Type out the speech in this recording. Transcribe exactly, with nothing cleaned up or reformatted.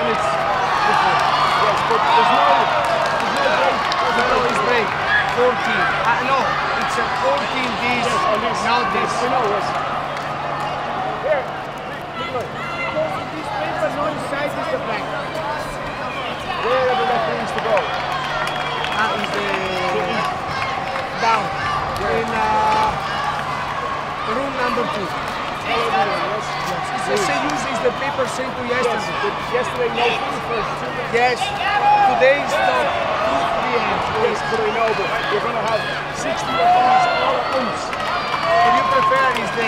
minutes before. Yes, but there's no, there's no break. No, no, it's break. fourteen. Uh, no, it's a fourteen this, Yes, on this. not this. I know, yes. Here, look, look. Because in this paper, no inside is the blank. Where are the left wings to go? Ah, is the down. In uh, room number two. All over there, yes? Yes. It's the same use as the paper sent to Yes, yesterday. but yesterday no food for two days. Yes. Today is not two P M Yes, but I know, but you're going to have sixty referees all at once. What you prefer is the